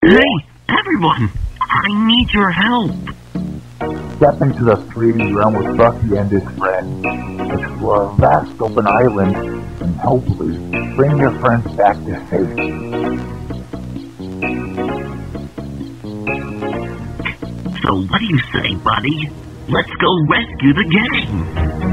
Hey, everyone! I need your help! Step into the 3D realm with Bucky and his friend. Explore a vast open island, and hopefully bring your friends back to safety. So what do you say, buddy? Let's go rescue the gang!